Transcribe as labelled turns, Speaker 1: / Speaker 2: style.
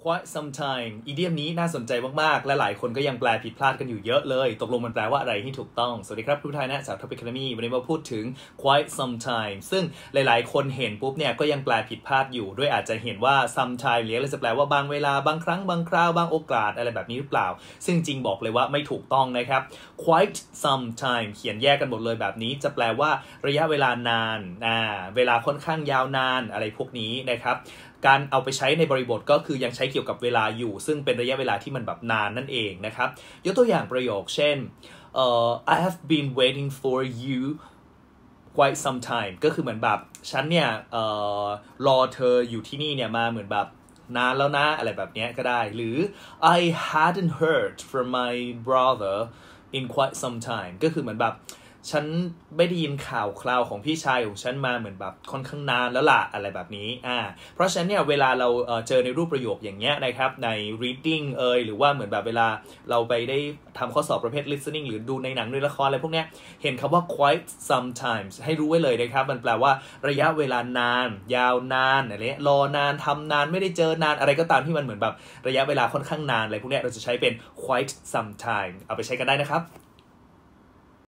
Speaker 1: quite some time อีเดียมนี้น่าสนใจมากๆและหลายคนก็ยังแปลผิดพลาดกันอยู่เยอะเลยตกลงมันแปลว่าอะไรที่ถูกต้องสวัสดีครับครูไทยนะจาก Topic Academy วันนี้มาพูดถึง quite some time ซึ่งหลายๆคนเห็นปุ๊บเนี่ยก็ยังแปลผิดพลาดอยู่ด้วยอาจจะเห็นว่า some time หรือจะแปลว่าบางเวลาบางครั้งบางคราวบางโอกาสอะไรแบบนี้หรือเปล่าซึ่งจริงบอกเลยว่าไม่ถูกต้องนะครับ quite some time เขียนแยกกันหมดเลยแบบนี้จะแปลว่าระยะเวลานานเวลาค่อนข้างยาวนานอะไรพวกนี้นะครับการเอาไปใช้ในบริบทก็คือยังใช้เกี่ยวกับเวลาอยู่ซึ่งเป็นระยะเวลาที่มันแบบนานนั่นเองนะครับยกตัวอย่างประโยคเช่นI have been waiting for you quite some time ก็คือเหมือนแบบฉันเนี่ยรอเธออยู่ที่นี่เนี่ยมาเหมือนแบบนานแล้วนะอะไรแบบนี้ก็ได้หรือ I hadn't heard from my brother in quite some time ก็คือเหมือนแบบฉันไม่ได้ยินข่าวคราวของพี่ชายของฉันมาเหมือนแบบค่อนข้างนานแล้วล่ะอะไรแบบนี้เพราะฉะนั้นเนี่ยเวลาเราเจอในรูปประโยคอย่างเงี้ยนะครับใน reading หรือว่าเหมือนแบบเวลาเราไปได้ทำข้อสอบประเภท listening หรือดูในหนังในละครอะไรพวกเนี้ยเห็นคำว่า quite sometimes ให้รู้ไว้เลยนะครับมันแปลว่าระยะเวลานานยาวนานอะไรรอนานทำนานไม่ได้เจอนานอะไรก็ตามที่มันเหมือนแบบระยะเวลาค่อนข้างนานอะไรพวกเนี้ยเราจะใช้เป็น quite sometime เอาไปใช้กันได้นะครับ